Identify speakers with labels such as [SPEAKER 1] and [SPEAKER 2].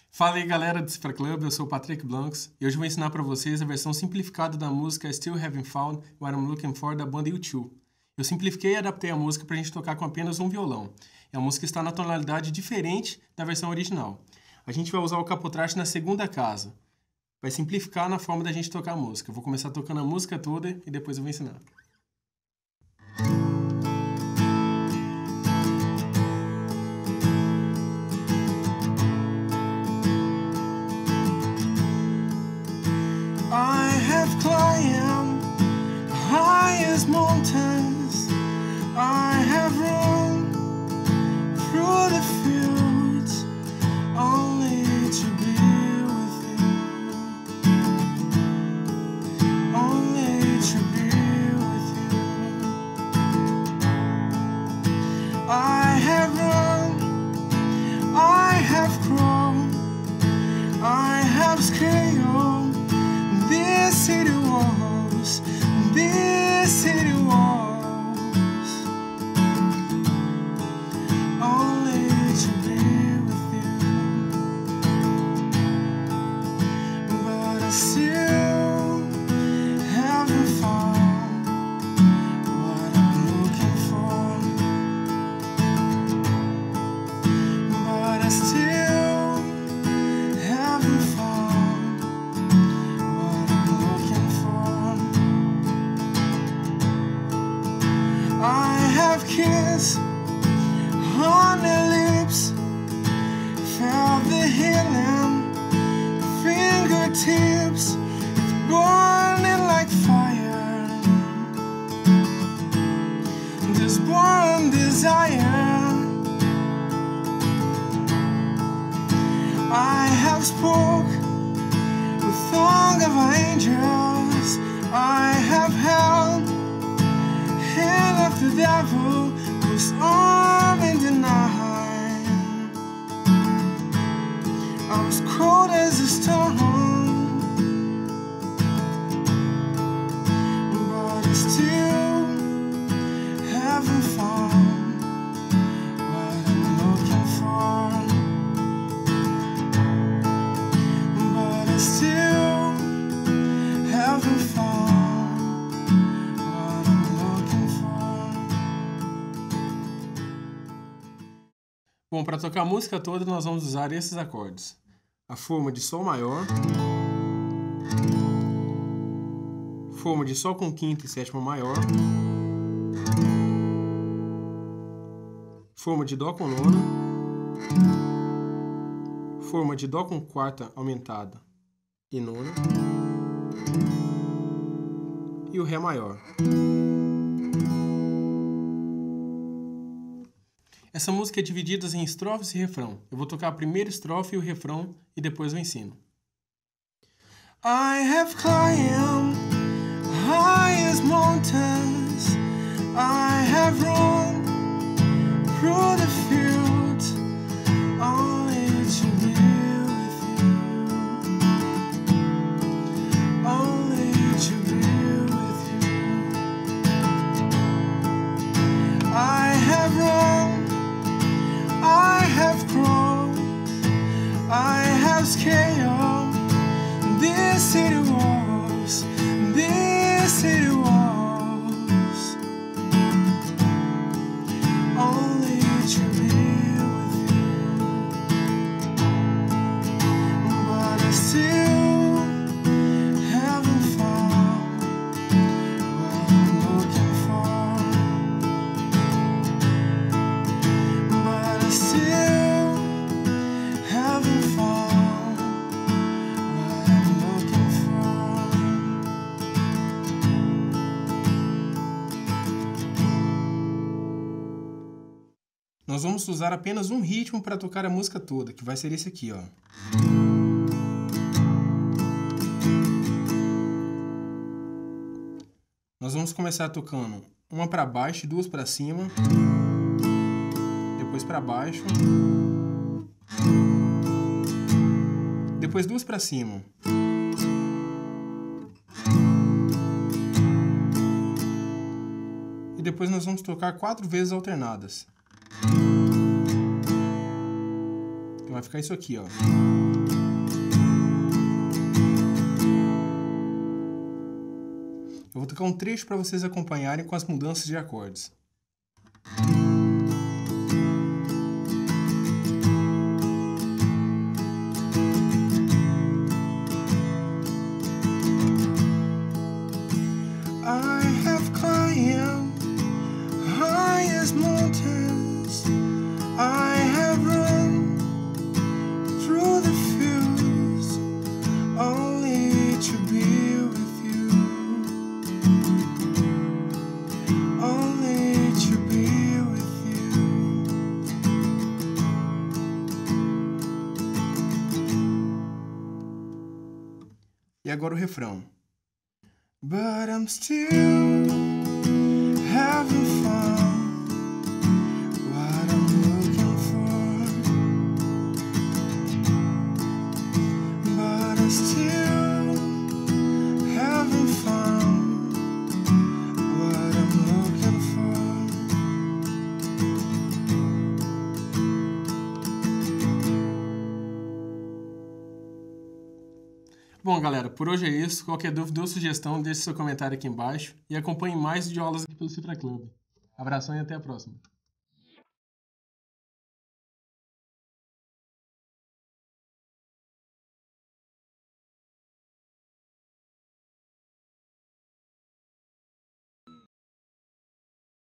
[SPEAKER 1] Fala aí galera do Cifra Club, eu sou o Patrick Blancs e hoje eu vou ensinar para vocês a versão simplificada da música Still Haven't Found What I'm Looking For da banda U2. Eu simplifiquei e adaptei a música para a gente tocar com apenas um violão. E a música está na tonalidade diferente da versão original. A gente vai usar o capotraste na segunda casa. Vai simplificar na forma da gente tocar a música. Eu vou começar tocando a música toda e depois eu vou ensinar.
[SPEAKER 2] I have climbed highest mountains. I have run through the fields only to be with you. Only to be with you. I have run, I have grown, I have scaled these city walls, only to be with you. But I still haven't found what I'm looking for. But I still haven't found what I'm looking for. I have kissed on the lips, felt the healing fingertips, burning like fire. This born desire. I have spoke with song of angels. I have held hand of the devil whose arm in the night. I was cold as a stone, but I still haven't found what I'm looking for. But I still haven't found what I'm looking for.
[SPEAKER 1] Bom, para tocar a música toda nós vamos usar esses acordes. A forma de Sol maior, forma de Sol com quinta e sétima maior, forma de Dó com nona, forma de Dó com quarta aumentada e nona, e o Ré maior. Essa música é dividida em estrofes e refrão. Eu vou tocar a primeira estrofe e o refrão e depois eu ensino.
[SPEAKER 2] I have climbed highest mountains. I have run through the fields only to be with you. Only to be with you. I have run, I have grown, I have scaled these city walls, only to be with you. But I still haven't found what I'm looking for. But I still haven't found what I'm looking for.
[SPEAKER 1] Nós vamos usar apenas um ritmo para tocar a música toda, que vai ser esse aqui, ó. Nós vamos começar tocando uma para baixo e duas para cima, depois para baixo, depois duas para cima, e depois nós vamos tocar 4 vezes alternadas. Então vai ficar isso aqui, ó. Eu vou tocar um trecho para vocês acompanharem com as mudanças de acordes.
[SPEAKER 2] I have climbed highest mountains. I have run through the fields only to be with you. Only to be with you.
[SPEAKER 1] E agora o refrão.
[SPEAKER 2] But I'm still having fun. What I'm looking for. But I'm still having fun. What I'm looking for.
[SPEAKER 1] Bom, galera, por hoje é isso. Qualquer dúvida ou sugestão, deixe seu comentário aqui embaixo e acompanhe mais videoaulas aqui pelo Cifra Club. Abração e até a próxima.